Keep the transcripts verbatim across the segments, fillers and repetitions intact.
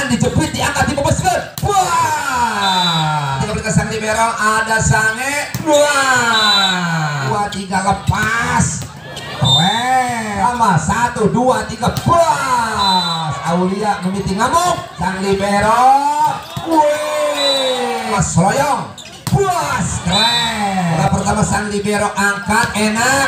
ditahan, dijepit, diangkat, dibebaskan. Wah! Tiga berikan sang libero, ada sange. Wah! Dua tiga lepas. Keren. Sama satu dua tiga plus. Aulia memiting ngamuk. Sang libero. Wih! Mas Loyong. Plus. Keren. Bola pertama sang libero angkat enak.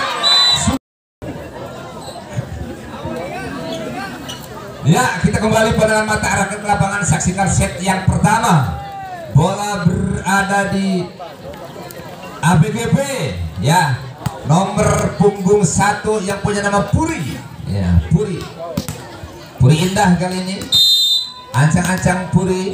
Ya, kita kembali pada mata arah ke lapangan, saksikan set yang pertama. Bola berada di A B G P, ya. Nomor punggung satu yang punya nama Puri, ya, Puri. Puri indah kali ini. Ancang-ancang Puri.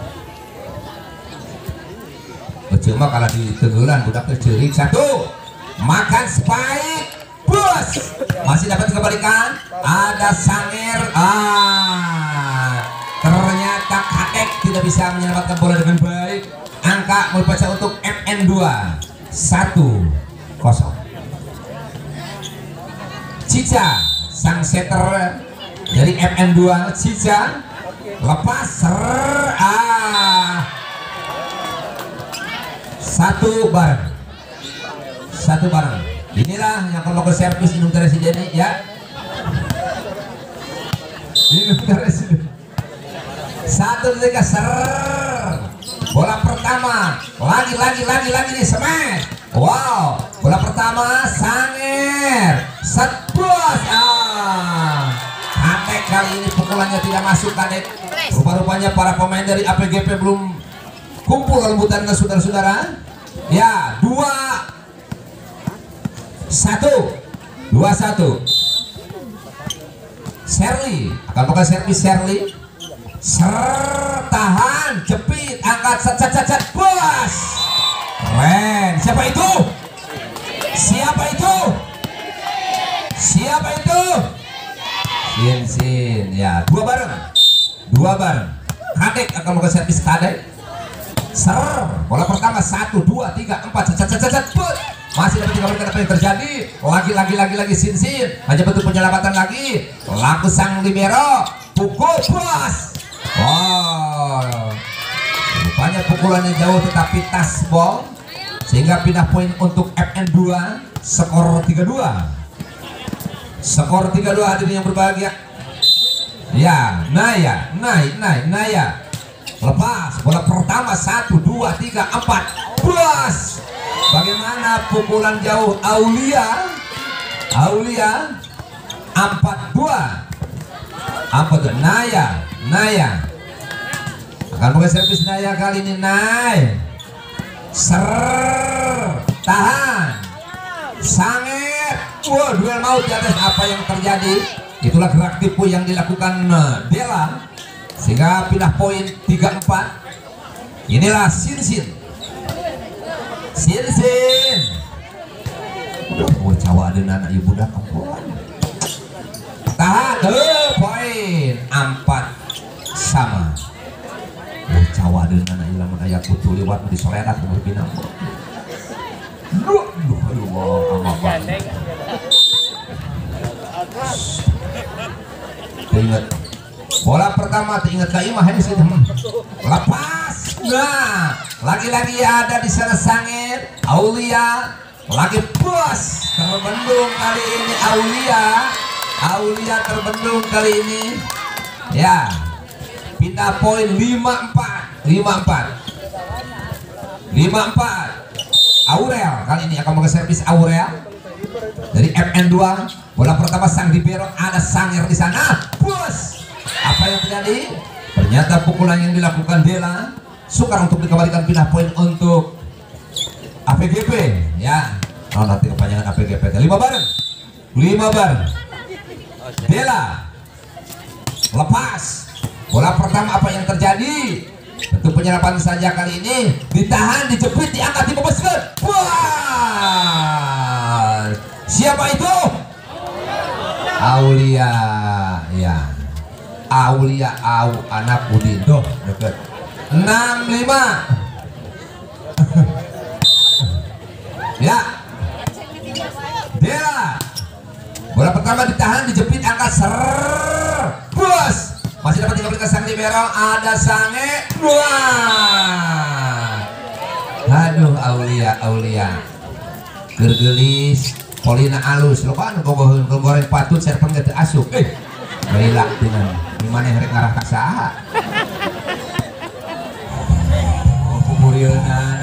Cuma kalau di tenggelan budak tercerik satu. Makan spike. Bus masih dapat dikembalikan, ada Sanger. Ah, ternyata Kadek tidak bisa menyelamatkan bola dengan baik. Angka membaca untuk M N dua satu kosong. Cica sang setter dari M N dua, Cica lepas ser, ah, satu bareng, satu bareng. Inilah yang kalau ke servis Indung Residen ya. Indung Residen. Satu tiga ser. Bola pertama. Lagi lagi lagi lagi nih smash. Wow. Bola pertama Sanger. Set bos. Ah. Kadek kali ini pukulannya tidak masuk Kadek. Rupa-rupanya para pemain dari A P G P belum kumpul rebutan ke saudara-saudara. Ya, dua satu dua satu. Sherly akan pakai servis. Sherly ser, tahan, jepit, angkat, set set set set, bos. Keren. Siapa itu? Siapa itu? Siapa itu? Sin sin ya, dua bareng, dua bareng. Kadek akan pakai servis. Kadek ser, bola pertama satu dua tiga empat, set set set set, bos. Masih dapat dikabulkan apa yang terjadi. Lagi lagi lagi lagi sin sin. Hanya bentuk penyelamatan lagi. Laku sang libero. Pukul plus. Wow. Rupanya pukulannya jauh tetapi tas ball. Sehingga pindah poin untuk M N dua. Skor tiga dua. Skor tiga dua hadirin yang berbahagia. Ya, Naya, naik naik Naya. Lepas bola pertama satu dua tiga empat. Plus. Bagaimana pukulan jauh Aulia? Aulia empat dua. Apa tuh? Naya, Naya akan pakai servis. Naya kali ini naik. Ser, tahan, sangat. Wah, duel maut di atas. Apa yang terjadi? Itulah gerak tipu yang dilakukan Dela sehingga pindah poin tiga empat. Inilah Sin Sin. Sin sin. Oh, cawa ada anak ibu dah kampuan. Tahan, eh, poin empat sama. Oh, cawa ada anak ilang ayah kutu lewat di solerat berbinang. Duh, duh, aduh, amat banget. Ingat bola pertama, ingat Kaimah ini sih teman. Lepas. Nah, lagi-lagi ada di sana Sanger. Aulia lagi bos. Terbendung kali ini Aulia. Aulia terbendung kali ini. Ya. Pindah poin lima empat. lima empat. lima empat. Aurel kali ini akan pakai servis. Aurel dari M N dua. Bola pertama sang libero, ada Sanger di sana. Bos. Apa yang terjadi? Ternyata pukulan yang dilakukan Dela sukar untuk dikembalikan. Pindah poin untuk A P G P ya. Oh, nanti kepanjangan A P G P. Lima bareng, lima bareng. Dela lepas. Bola pertama, apa yang terjadi? Bentuk penyerapan saja kali ini. Ditahan, dijepit, diangkat, dibebaskan. Wah, siapa itu? Aulia, ya. Aulia, au anak Udin tuh deket. enam lima. Ya. Dela. Bola pertama ditahan, dijepit, angkat, ser. Bos. Masih dapat tiga berikan sang libero, ada Sange. Wah. Aduh, Aulia, Aulia. Gergelis, Polina alus. Lo kan goreng goreng patut serpeng gitu asup. Eh, bailak dengan gimana yang ngarah ka saha. Oh, kumurieuna.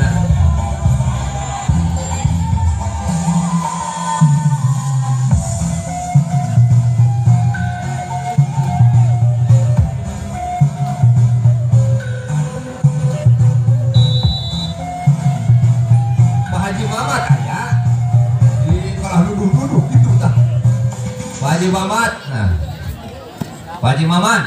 Pak Haji Mamat, nah, Pak Haji Mamat,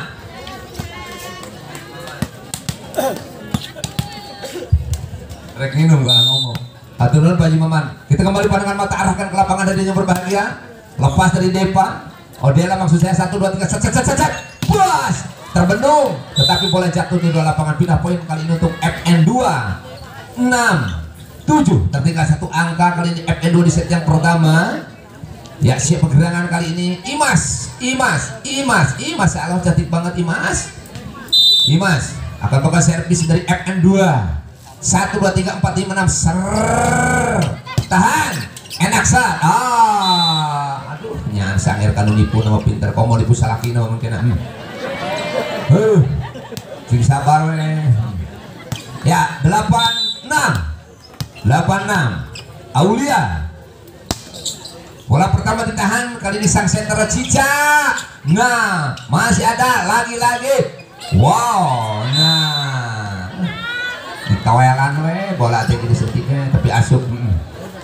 rek minum gak ngomong. Atur nuhun Pak Haji Mamat. Kita kembali pandangan mata arahkan ke lapangan dari yang berbahagia. Lepas dari Depa, Odela maksud saya satu dua tiga set set set set set, bos terbendung. Tetapi bola jatuh di dua lapangan, pindah poin kali ini untuk F N dua enam tujuh. Tertinggal satu angka kali ini F N dua di set yang pertama. Ya, siap pergerangan kali ini Imas, Imas, Imas, Imas, Allah cantik banget Imas. Imas akan buka servis dari F N dua. Satu, dua, tiga, empat, lima, enam. Ser, tahan, enak sah. Ah, aduh, nyan sangir kanu nipu nama pinter. Kau mau nipu salaki nama mungkin. Hmm. Huh, sing sabar weh. Ya, delapan enam, delapan enam. Aulia. Bola pertama ditahan, kali ini sang center Cica. Nah, masih ada lagi-lagi. Wow, nah. Ditawelan we, bola teh gini setiknya tapi asup. Hmm.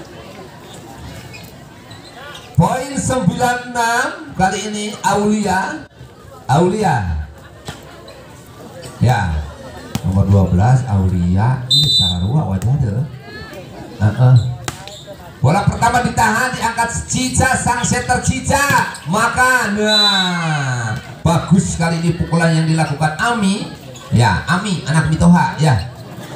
Poin sembilan enam kali ini Aulia. Aulia. Ya. Nomor dua belas Aulia, ini secara dua wajah deh. Heeh. Bola pertama ditahan, diangkat Cica, sang setter Cica. Maka nah, bagus kali ini pukulan yang dilakukan Ami. Ya, Ami anak Mitoha ya.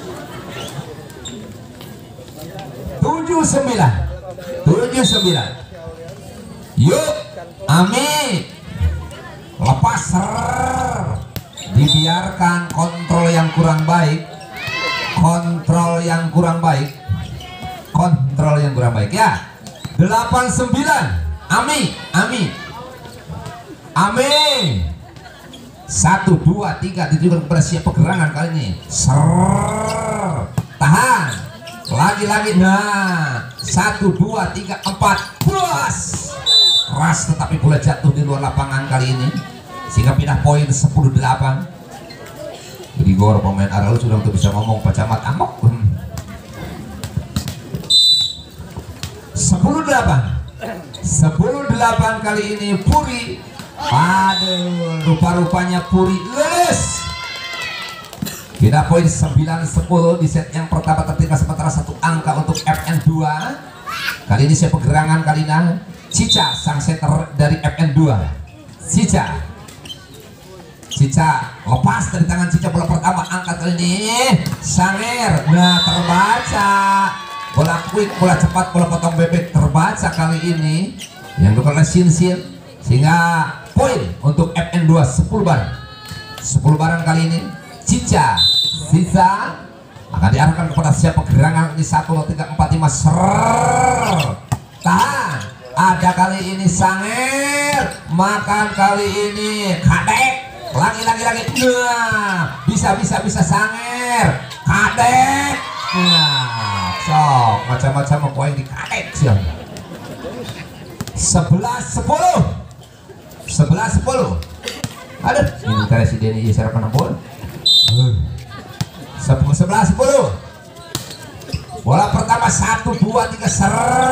tujuh sembilan. tujuh sembilan. Yuk, Ami. Lepas ser. Dibiarkan kontrol yang kurang baik. Kontrol yang kurang baik. Kontrol yang kurang baik ya. Delapan sembilan. Ami, Ami, Ami. Satu, dua, tiga. Ditujukan kepada siap pergerangan kali ini. Ser, tahan. Lagi-lagi. Nah, satu, dua, tiga, empat. Bos. Keras tetapi bola jatuh di luar lapangan kali ini. Sehingga pindah poin sepuluh delapan. Jadi gor pemain Aralu sudah untuk bisa ngomong Pak Camat amok. sepuluh delapan. sepuluh delapan kali ini Puri. Aduh, rupa-rupanya Puri lulus. Pindah poin sembilan sepuluh di set yang pertama, tertinggal sementara satu angka untuk F N dua. Kali ini saya pergerangan kali ini Cica, sang setter dari F N dua. Cica. Cica lepas dari tangan Cica, bola pertama angkat kali ini Sanger. Nah, terbaca. Bola quick, bola cepat, bola potong bebek terbaca kali ini yang dilakukan oleh Sin-Sin, sehingga poin untuk F N dua sepuluh barang. sepuluh barang kali ini Cica. Sisa akan diarahkan kepada siapa gerangan ini. Satu, dua, tiga, empat, lima. Ser, tahan. Ada kali ini Sanger. Makan kali ini Kadek. Lagi lagi lagi. Nah, bisa bisa bisa Sanger. Kadek. Nah, sok macam-macam poin di Kadek siap. sebelas sepuluh. sebelas sepuluh. Aduh, ini presiden ini saya pernah pun. sebelas sepuluh. Bola pertama satu dua tiga ser.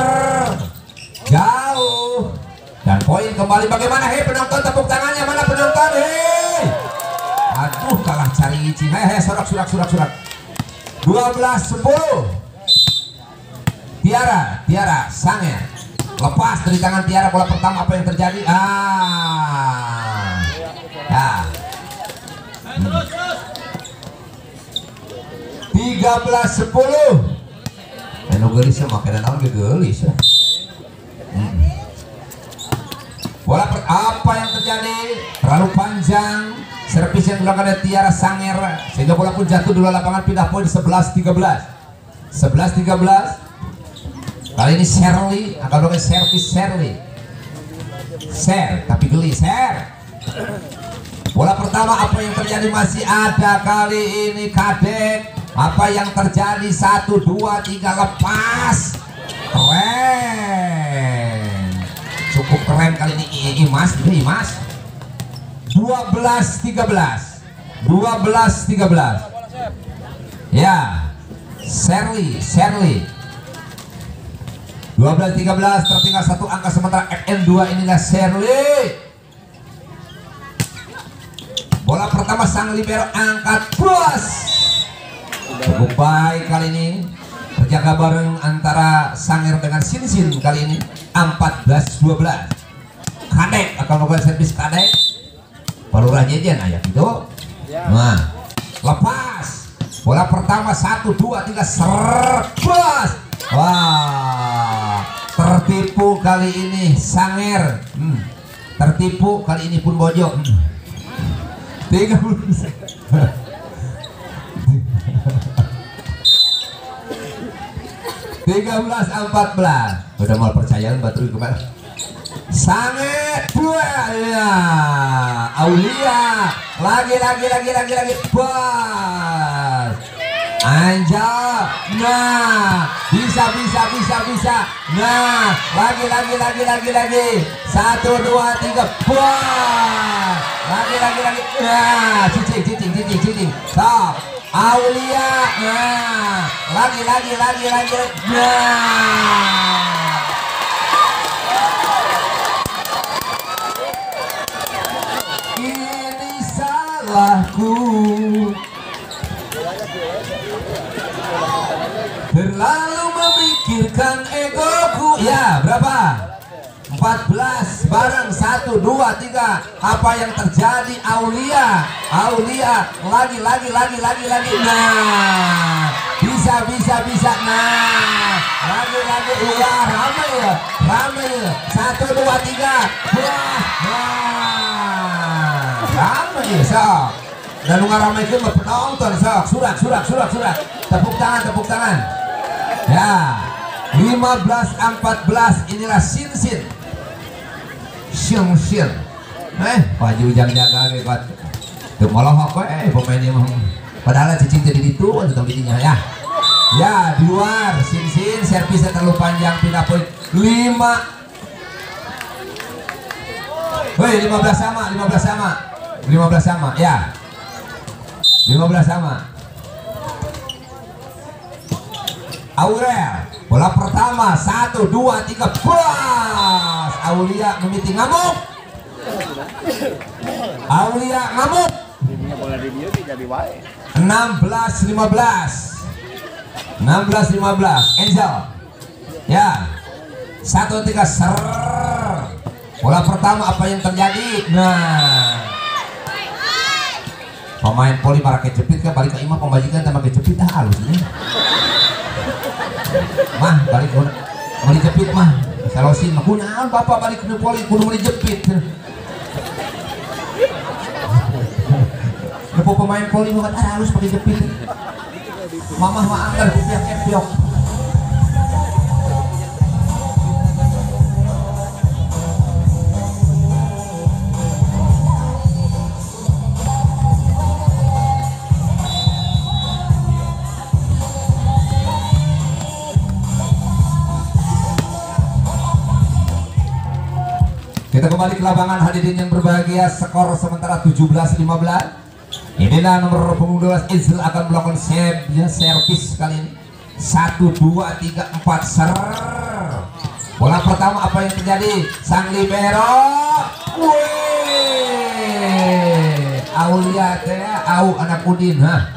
Jauh. Dan poin kembali bagaimana? Hei penonton, tepuk tangannya mana penonton? Hei. Aduh, kalah cari icing. Hei, hei, sorak sorak sorak sorak. dua belas sepuluh. Tiara, Tiara, Sanger. Lepas dari tangan Tiara bola pertama, apa yang terjadi? Ah. Ya. Hmm. tiga belas sepuluh. Eno gelis sama kena naon gelis. Hmm. Bola per, apa yang terjadi? Terlalu panjang. servis yang dilakukan oleh Tiara Sanger sehingga bola pun jatuh di luar lapangan, pindah poin sebelas tiga belas. sebelas tiga belas. Kali ini Shirley akan melakukan servis. Shirley share tapi geli share. Bola pertama, apa yang terjadi? Masih ada kali ini Kadek. Apa yang terjadi? Satu dua tiga, lepas. Keren, cukup keren kali ini Imas. Imas dua belas tiga belas. dua belas tiga belas. Ya, Shirley Shirley dua belas tiga belas, tertinggal satu angka sementara. F N dua inilah Shirley. Bola pertama sang libero angkat, bos. Cukup baik kali ini, terjaga bareng antara Sanger dengan Sinsin kali ini. Empat belas dua belas. Kadek akan melakukan servis. Kadek Palurah Jejen ayah itu. Nah, lepas. Bola pertama satu dua tiga, serbas. Wah, tertipu kali ini Sanger. Hmm. Tertipu kali ini pun Bojo. Hmm. tiga puluh tiga belas empat belas. Udah mau percayaan batu kemana? Sangat dua ya. Aulia lagi lagi lagi lagi lagi bas. Anjal. Nah, bisa bisa bisa bisa. Nah, lagi lagi lagi lagi lagi. Satu dua tiga bas. Lagi lagi lagi. Nah, cicing cicing cicing cicing. Stop. Aulia. Nah, lagi lagi lagi lagi. Nah. Ini salahku. Terlalu memikirkan egoku. Ya, berapa? empat belas bareng. Satu dua tiga. Apa yang terjadi? Aulia Aulia lagi lagi lagi lagi lagi. Nah, bisa bisa bisa. Nah, lagi lagi. Wah, ramai ya, ramai ya. Satu dua tiga. Wah, nah, ramai ya sok. Dan lu ngaramai ke penonton sok. Surak surak surak surak. Tepuk tangan tepuk tangan. Ya, lima belas empat belas. Inilah Sinsin Shin Shin. Eh, baju ujang jaga lewat. Tuh malah apa eh pemainnya mah. Padahal cicing jadi itu untuk bidinya ya. Ya, di luar Sinsin servisnya terlalu panjang, pindah poin lima. Woi, lima belas sama, lima belas sama. lima belas sama, ya. lima belas sama. Aurel, bola pertama satu dua tiga, bas. Aulia memiti ngamuk. Aulia ngamuk. enam belas lima belas. enam belas lima belas. Angel. Ya. satu tiga ser. Bola pertama apa yang terjadi? Nah. Pemain poli para kejepit kan balik ke imam pembajikan sama kejepit dah halus ini. Mah balik mau mau dijepit mah salosin mah kunaon bapak balik ke poli kudu mau dijepit. Lepo pemain poli bukan ah halus pakai jepit. Mamah mah anggar kupiak epiok. Kita kembali ke lapangan hadirin yang berbahagia, skor sementara tujuh belas lima belas. Inilah nomor punggung dua belas Izil akan melakukan servis servis kali ini. satu dua tiga empat ser. Bola pertama apa yang terjadi? Sang libero. Wih. Aulia teh au anak Udin ha.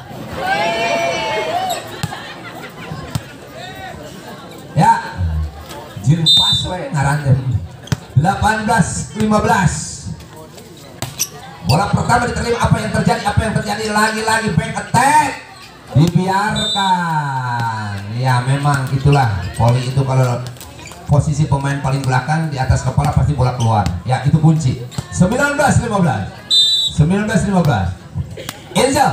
Ya. Jin pas we ngaranjeun. delapan belas lima belas. Bola pertama diterima, apa yang terjadi? Apa yang terjadi? Lagi-lagi back attack. Dibiarkan. Ya memang itulah volley itu, kalau posisi pemain paling belakang di atas kepala pasti bola keluar. Ya itu kunci. sembilan belas lima belas. sembilan belas lima belas. Angel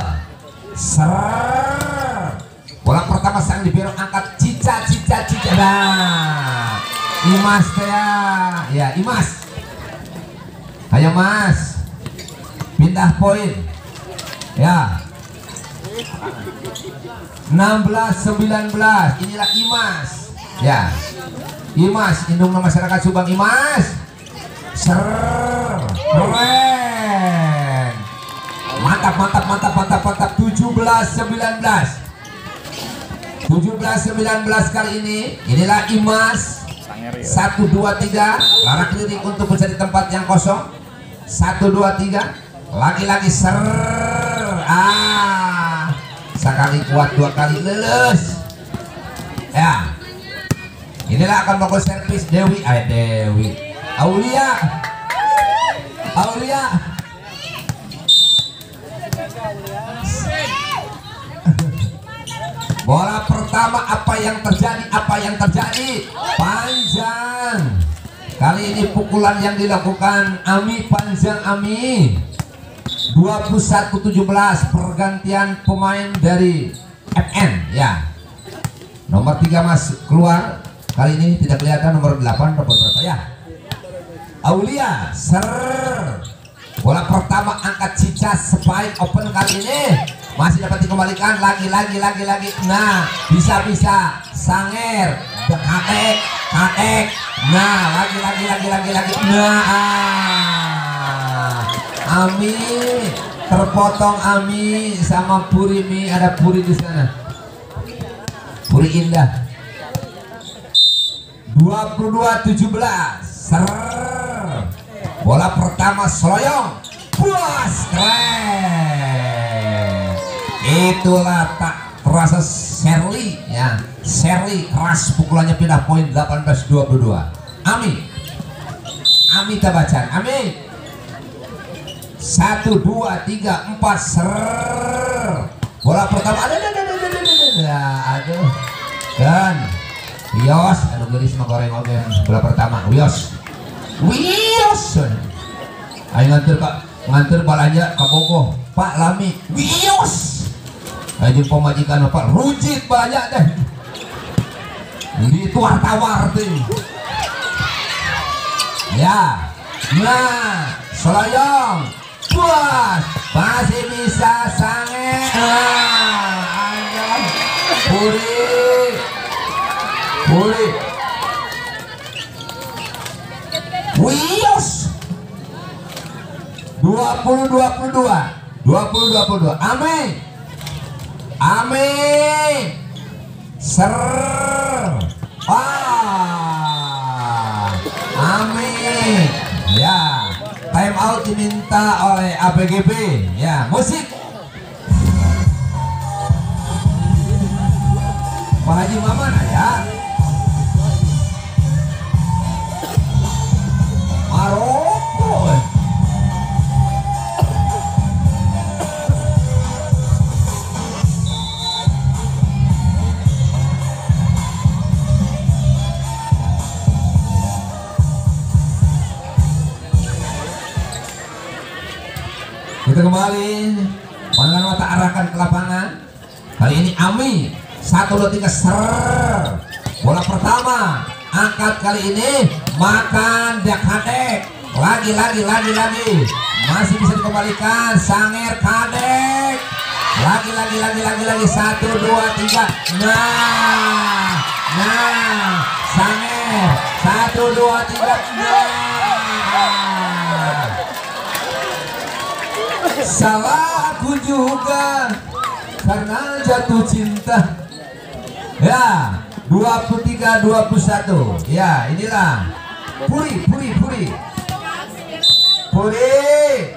ser bola pertama sang di biru angkat cica cica cica. Nah Imas ya ya Imas, ayo Mas pindah poin ya. Enam belas sembilan belas. Inilah Imas ya, Imas indung masyarakat Subang. Imas ser keren, mantap mantap mantap mantap mantap. Tujuh belas sembilan belas. Tujuh belas sembilan belas kali ini. Inilah Imas. Satu dua tiga. Larak lirik untuk mencari tempat yang kosong. Satu dua tiga. Lagi-lagi ser. Ah, sekali kuat, dua kali lulus. Ya. Inilah akan melakukan servis Dewi. Ay Dewi. Aulia. Aulia. Bola pertama, apa yang terjadi? Apa yang terjadi? Panjang. Kali ini pukulan yang dilakukan Ami, panjang Ami. Dua puluh satu tujuh belas. Pergantian pemain dari F N ya. Nomor tiga Mas keluar. Kali ini tidak kelihatan nomor delapan, nomor berapa ya? Aulia ser. Bola pertama angkat cica spike open kali ini. Masih dapat dikembalikan lagi lagi lagi lagi. Nah bisa bisa Sanger kakek kakek. Nah lagi lagi lagi lagi lagi. Nah ah. Ami terpotong Ami sama Puri. Mi ada Puri di sana. Puri Indah. Dua puluh dua tujuh belas. Ser. Bola pertama seloyong. Puas keren. Itulah tak terasa Shirley ya. Shirley keras pukulannya, pindah poin. Delapan belas dua puluh dua. Ami Ami Tabacan. Ami satu dua tiga empat ser. Bola pertama ada ada ada ada ada aduh dan Wios anu gelis mah goreng oge. Bola pertama Wios Wios ayo nganter Pak, nganter balanja ka Bogoh Pak Lami Wios. Ayo pemajikan Pak rujit banyak deh. Ini itu wartawar tuh. Ya. Nah, selayong. Puas. Masih bisa sange. Nah, ada. Puri. Puri. Wios. dua puluh dua puluh dua. dua puluh dua puluh dua. Amin. Amin ser. Ah, amin ya. Time out diminta oleh A B G B ya. Musik Pak Haji Mamana ya. Maroko. Kita kembali, pandangan mata arahkan ke lapangan. Kali ini Ami satu dua tiga ser. Bola pertama angkat kali ini makan dak kadek. Lagi lagi lagi lagi. Masih bisa dikembalikan Sanger kadek. Lagi lagi lagi lagi lagi satu dua tiga. Nah, nah Sanger satu dua tiga. Nah. Salah aku juga karena jatuh cinta ya. Dua puluh tiga dua puluh satu ya. Inilah Puri Puri Puri Puri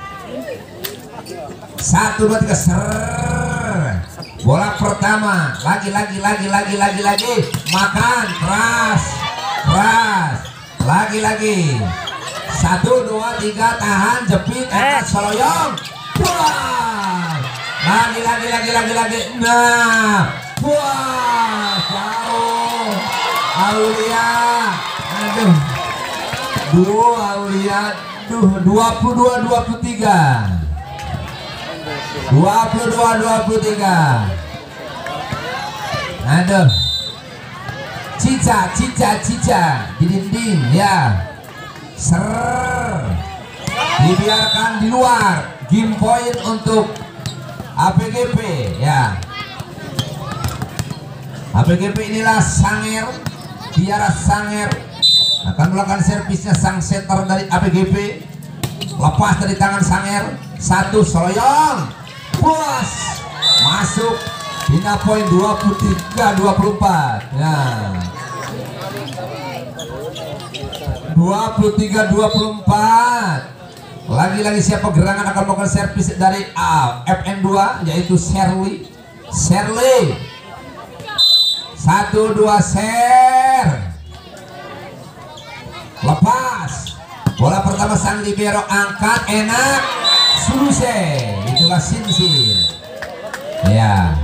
satu dua tiga ser. Bola pertama lagi lagi lagi lagi lagi lagi makan keras keras lagi lagi. Satu dua tiga tahan jepit angkat seloyong. Wah, lagi lagi lagi lagi lagi. Nah, wah jauh Aulia. Aduh, dua Aulia. Duh, dua puluh dua dua puluh tiga. dua puluh dua dua puluh tiga. Aduh, cica cica cica di dinding ya, ser dibiarkan di luar. Game point untuk A P G P ya. A P G P inilah Sanger, Tiara Sanger akan melakukan servisnya. Sang setter dari A P G P lepas dari tangan Sanger, satu soloyong bos masuk. Bina poin dua puluh tiga dua puluh empat ya. dua puluh tiga dua puluh empat. Lagi-lagi siapa gerangan akan melakukan servis dari A F N dua yaitu Shirley. Shirley satu dua ser lepas. Bola pertama sang libero angkat enak Suluse, itulah Sinsin ya.